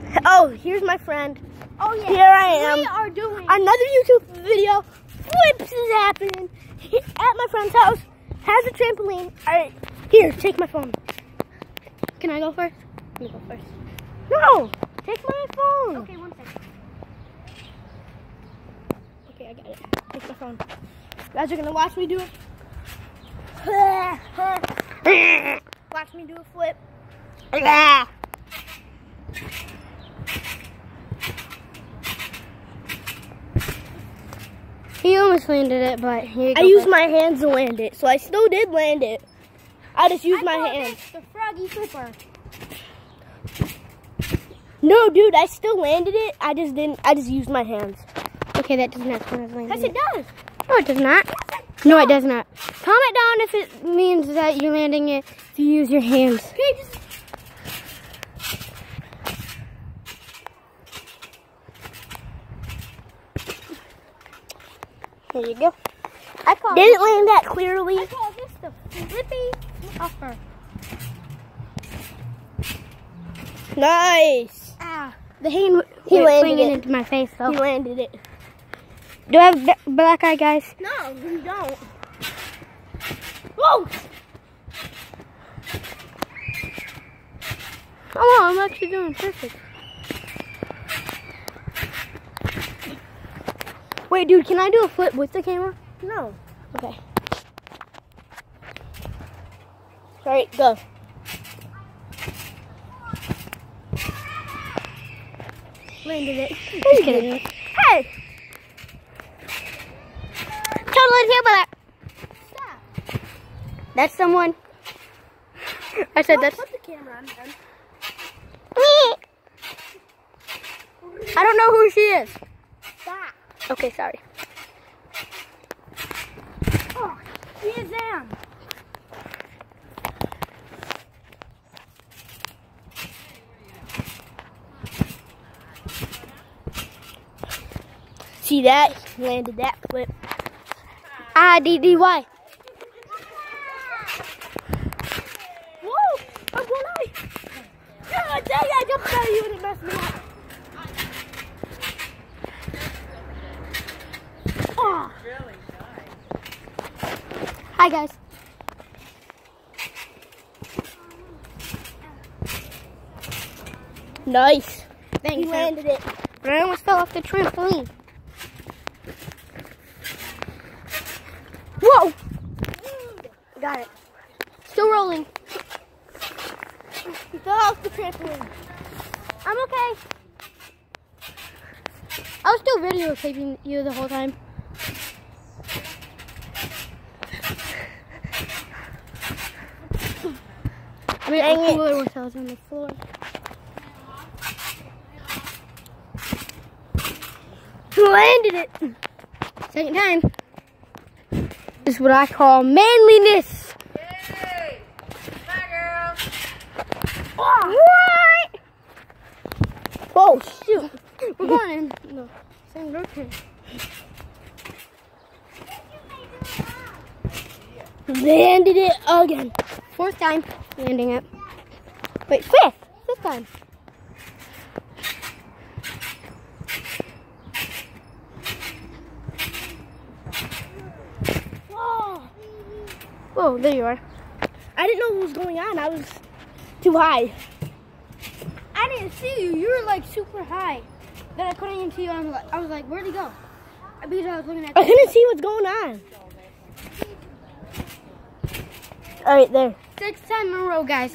Oh, here's my friend. Oh yeah. Here I am. We are doing another YouTube video. Flips is happening at my friend's house. Has a trampoline. Alright, here, take my phone. Can I go first? Let me go first. No! Take my phone. Okay, 1 second. Okay, I got it. Take my phone. You guys are gonna watch me do it. Watch me do a flip. He almost landed it, but here you go. I used my hands to land it, so I still did land it. I just used my hands. The froggy flipper. No, dude, I still landed it. I just didn't. I just used my hands. Okay, that does not count as landing. Yes, it does. No, it does not. No, it does not. Comment down if it means that you're landing it if you use your hands. Okay, just... Here you go. Didn't land that clearly. I call this the flippy flopper. Nice. Ah, the hand He landed it it into my face though. He landed it. Do I have black eye, guys? No, you don't. Whoa! Oh, I'm actually doing perfect. Wait, dude, can I do a flip with the camera? No. Okay. All right, go. Landed it. Just kidding. Hey! Totally here, but stop. That's someone. I said that's. Put the camera on then. I don't know who she is. Stop. Okay, sorry. Oh, she is Zam. See that? Landed that flip. IDDY. Whoa! I'm going out. Yeah, I tell you, I jumped out of you and it messed me up. Oh. Hi, guys. Nice. Thanks. He landed it. But I almost fell off the trampoline. Whoa! Got it. Still rolling. He fell off the trampoline. I'm okay. I was still videotaping you the whole time. I mean, Dang the it. cooler was I was on the floor. Landed it. Second time. This is what I call manliness. Yay! Bye, girl. Oh. What? Whoa, shoot. We're going in the same direction. Landed it again. Fourth time landing it. Wait, fifth. Fifth time. Whoa. Whoa, there you are. I didn't know what was going on. I was too high. I didn't see you. You were like super high. Then I couldn't even see you. I was like, where'd he go? Because I was looking at I couldn't see what's going on. All right, there. Sixth time in a row, guys.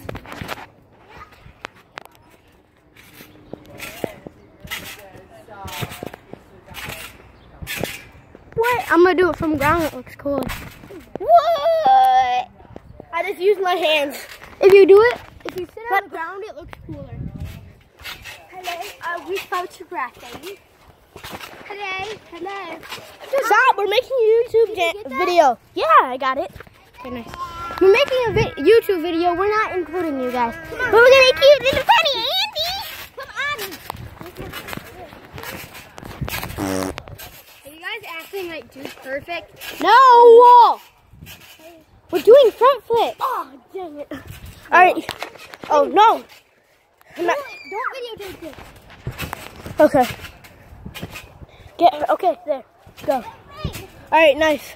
What? I'm gonna do it from ground. It looks cool. What? I just used my hands. If you do it, if you sit on the ground, it looks cooler. Hello, we spoke to birthday. Hello, hello. Stop, we're making a YouTube Did you get that? video. Yeah, I got it. Okay, nice. We're making a YouTube video. We're not including you guys. But we're gonna make cute little funny, Andy. Come on. Are you guys acting like too perfect? No! We're doing front flip. Oh, dang it. All right. Oh, no. I'm not, Don't videotape this. Okay. Okay, there. Go. All right, nice.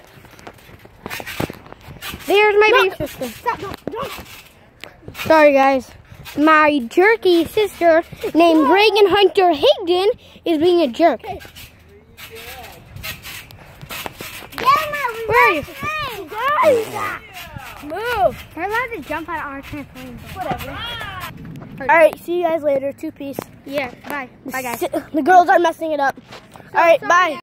There's my baby sister. Stop, don't. Sorry, guys. My jerky sister named Reagan Hunter Higdon is being a jerk. Okay. Where are you? Guys, Move. we're allowed to jump on our trampoline. Whatever. All right, see you guys later. 2 piece. Yeah, bye. Bye, guys. The girls are messing it up. All right, bye.